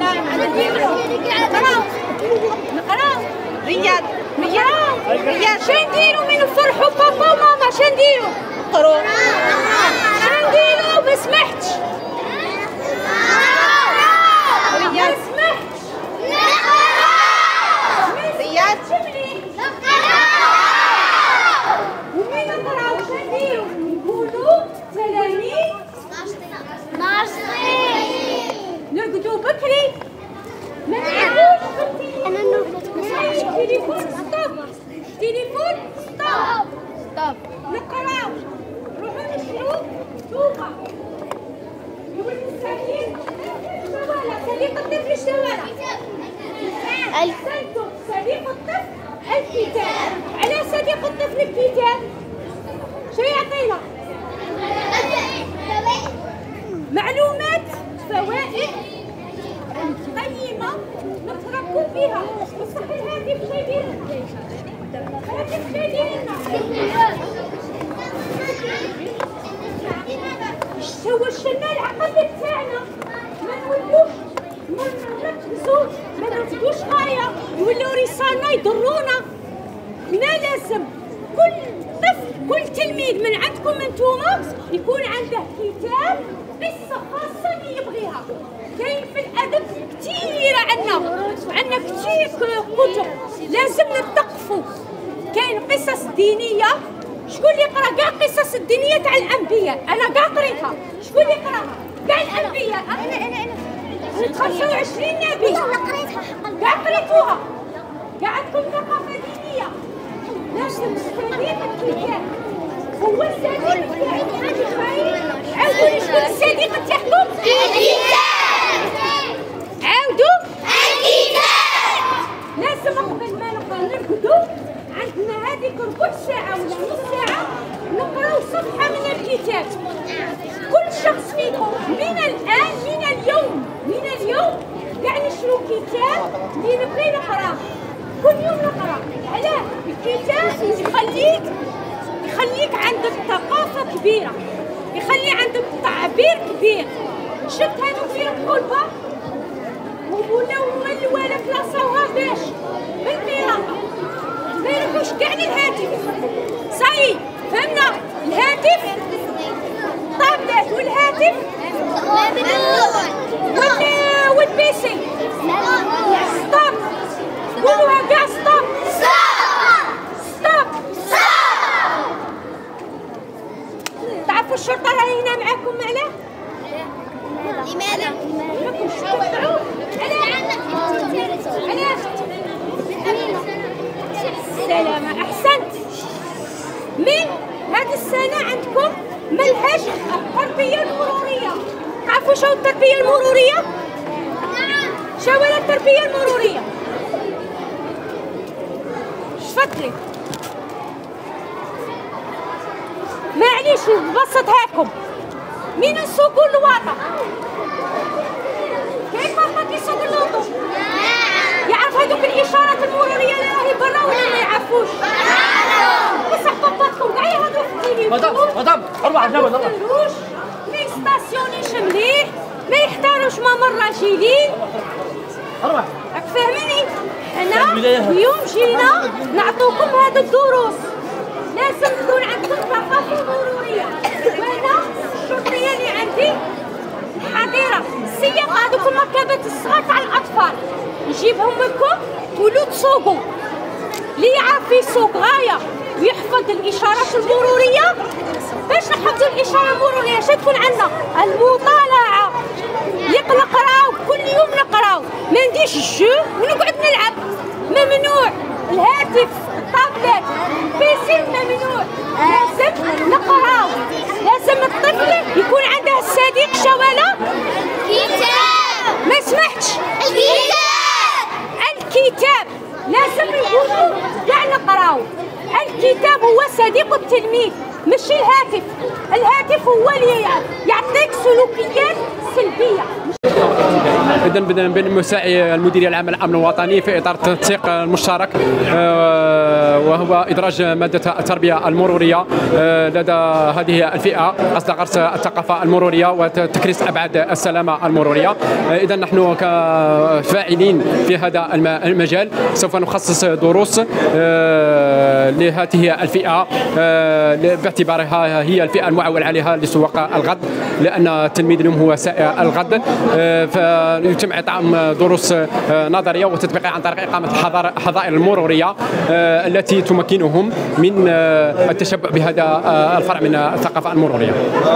نقراو رياض شنديرو من نفرحوا بابا وماما شنديرو نقرو شنديرو ما سمحتش رياض سمحتش رياض ومين نقراو شنديرو نقولوا تلاميذ ناشطين نرقدوا بكري ما نلعبوش انا تليفون ستوب نقراو نروحو نشرو توبة يولي الساكين الشوارع صديق الطفل الشوارع أحسنتم صديق الطفل الكتاب على صديق الطفل الكتاب شو يعطينا؟ معلومات فوائد قيمة نتربوا فيها بصح الهاتف شي يديرلنا الهاتف شي يديرلنا هو شلنا العقل تاعنا ما نولوش ما نركزوش ما نركزوش غاية يولوا رسالة يضرونا هنا لازم كل طفل كل تلميذ من عندكم انتوما يكون عنده كتاب قصة خاصة اللي يبغيها كاين في الأدب كثير عندنا كثير كتب لازم نثقفوا كاين قصص دينية شكون اللي يقرا كاع القصص الدينية تاع الأنبياء أنا كاع قريتها شكون اللي يقراها كاع الأنبياء أنا 25 نبي كاع قريتوها كاع عندكم ثقافة دينية لازم صديق الكتاب هو الصديق تاعكم عاودوا لي شكون الصديق تاعكم عاودوا الكتاب لازم قبل ما نبقى نرقدوا عندنا هذيك ربع ساعة ولا نص ساعة نقراو صفحة من الكتاب كل شخص فيكم من الآن من اليوم كاع نشرو كتاب اللي نبغي نقراه كل يوم نقرا علاه الكتاب يخليك عندك ثقافة كبيرة يخلي عندك تعبير كبير شفت هذوك اللي يدخل البحر ولاو هما اللي ولا كلاصاوها باش بالقراءة ما يروحوش كاع للهاتف صاي فهمنا الهاتف طابلات والهاتف والبيسي ستوب قولوها كاع ستوب تعرفوا الشرطة راهي هنا معاكم علاه؟ لماذا؟ راكم تشوفوا علاش؟ السلامة أحسنت من هذه السنة عندكم ملهاش التربية المرورية تعرفوا شو التربية المرورية؟ شو ولا التربية المرورية؟ تفضلي معليش نبسطها لكم مين نسوقوا اللواطة كيف بابا كيسوق اللوطو يعرف هذوك الاشارات المروريه اللي راهي برا ولا ما يعرفوش بصح باباتكم كاع يهضروا في التليفون مدام اربع جنب ما يديروش ما يستاسيونيش مليح ما يحتاروش ماما الراجلين اربع راك فاهميني حنا اليوم جينا نعطوكم هذه الدروس لازم تكون عندكم ثقافه مروريه وانا الشرطيه اللي عندي حاضره السياق هذوك المركبات الصغار تاع الاطفال نجيبهم لكم تولوا تسوقوا اللي يعرف يسوق غايه ويحفظ الاشارات المروريه باش نحفظوا الاشاره المروريه اش تكون عندنا المطالعه نقراو كل يوم نقراو ما نديش الجو ونقعد نلعب ممنوع الهاتف الطابلت البيسي ممنوع لازم نقراو لازم الطفل يكون عنده الصديق شوالا كتاب ما سمحتش الكتاب لازم نقولوا كاع نقراو الكتاب هو صديق التلميذ ماشي الهاتف هو اللي يعطيك سلوكيات سلبيه إذن بين مساعي المديريه العامه للامن الوطني في اطار التنسيق المشترك، وهو ادراج ماده التربيه المروريه لدى هذه الفئه قصد غرس الثقافه المروريه وتكريس ابعاد السلامه المروريه. اذا نحن كفاعلين في هذا المجال سوف نخصص دروس لهذه الفئه باعتبارها هي الفئه المعول عليها لسوق الغد، لان التلميذ اليوم هو سائق الغد. فيتم اعطائهم دروس نظريه وتطبيقيه عن طريق اقامه الحظائر المروريه التي تمكنهم من التشبع بهذا الفرع من الثقافه المروريه.